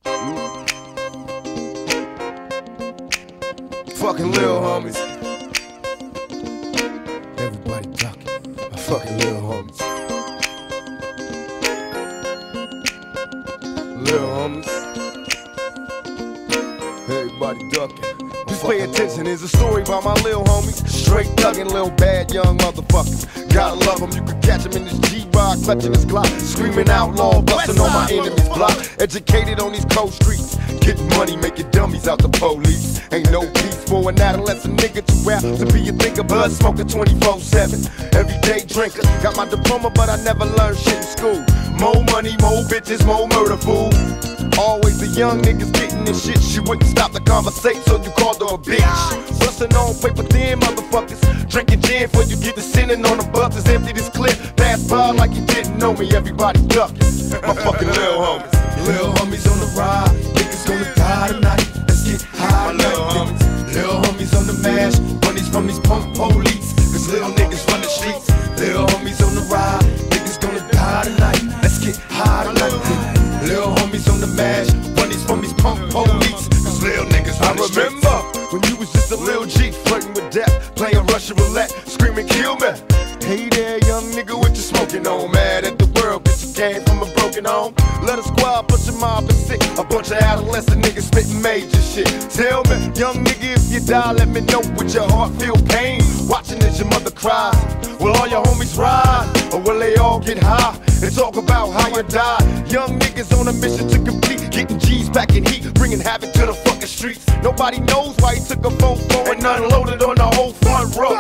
Fucking lil homies. Everybody ducking. My fucking lil homies. Lil homies. Everybody ducking. Just pay attention, here's a story about my lil homies. Straight thuggin', lil bad young motherfuckers. Gotta love them, you can catch them in this G-Rock, clutching his Glock, screaming outlaw, bustin' on my enemy's block. Educated on these cold streets, getting money, making dummies out the police. Ain't no peace for an adolescent nigga too rap to be a thinker, blood smoker 24/7. Everyday drinker, got my diploma but I never learned shit in school. More money, more bitches, more murder, fool. Always the young niggas getting this shit. She wouldn't stop the conversation, so you called her a bitch. Bustin' on paper thin motherfuckers, drinking gin before you get to sinning on the buses. Empty this clip, pass by like you didn't know me. Everybody ducking. My fucking lil homies. Lil homies on the ride, niggas gonna die tonight. Let's get high, my lil homies. Lil homies on the mash, bunnies from these punk police. Cause lil niggas run the streets. Lil homies on the ride, niggas gonna die tonight. Let's get high tonight. Lil homies on the mash, bunnies from these punk police. Cause lil niggas run the streets. I remember when you was just a lil G, flirting with death, playing Russian roulette, screaming kill me. Hey there, young nigga, what you smoking on? Mad at the world, bitch, you came from a broken home. Let a squad push your mob and sit. A bunch of adolescent niggas spitting major shit. Tell me, young nigga, if you die, let me know. Would your heart feel pain? Watching as your mother cries. Will all your homies ride? Or will they all get high and talk about how you died? Young niggas on a mission to complete, getting G's back in heat, bringing havoc to the fucking streets. Nobody knows why he took a phone and unloaded on the whole front row.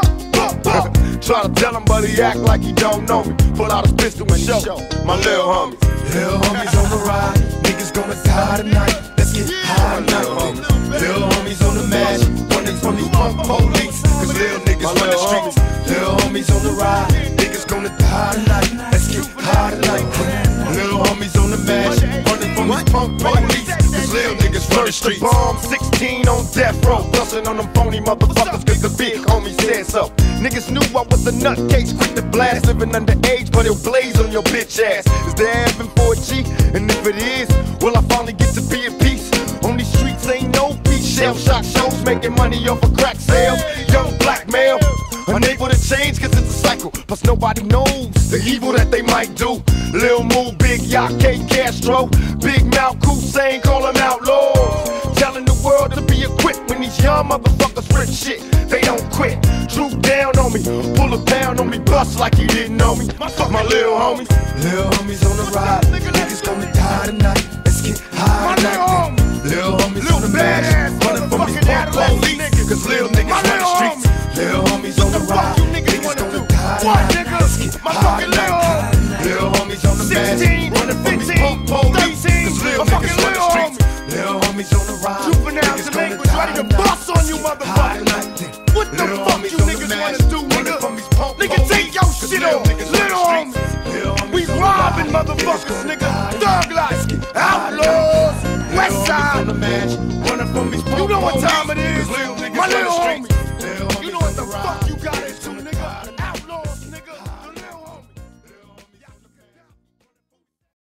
Try to tell him, but he act like he don't know me. Pull out his pistol and show my lil homies. Lil homies on the ride, niggas gonna die tonight. Let's get high tonight. Lil homies on the mash, running from these punk police. Cause lil niggas run the streets. Lil homies on the ride, niggas gonna die tonight. Let's get high tonight. Lil homies on the mash, running from these punk police. Cause lil niggas run the streets. Bomb 16 on death row, bustin' on them phony motherfuckers cause the big homie said so. Niggas knew I was a nutcase, quick to blast, living underage, but it'll blaze on your bitch ass. Is there heaven for a G? And if it is, will I finally get to be at peace? On these streets ain't no peace. Shell shock shows, making money off of crack sales. Young black male, unable to change cause it's a cycle. Plus nobody knows the evil that they might do. Lil Moo, Big Yacht, K Castro, Big Mouth, Hussein, call them outlaws. Telling the world to be equipped when these young motherfuckers rip shit. They don't quit. Droop down on me, pull a pound on me, bust like he didn't know me. Fuck my lil homies. Lil homies on the ride, niggas gonna die tonight. Let's get high tonight. Lil homies on the mash, running from these punk police. Cause lil niggas run the streets. Lil homies on the ride, niggas gonna die tonight. Let's get high tonight. Lil homies on the mash, running from these punk police. Cause lil niggas run the streets. Lil homies on the ride, niggas gonna die ready to bust on you motherfuckers. What the fuck you niggas wanna do, nigga? Nigga, take your shit off, little homies. We robbing motherfuckers, nigga. Thug life, outlaws, west side. You know what time it is, my little homies.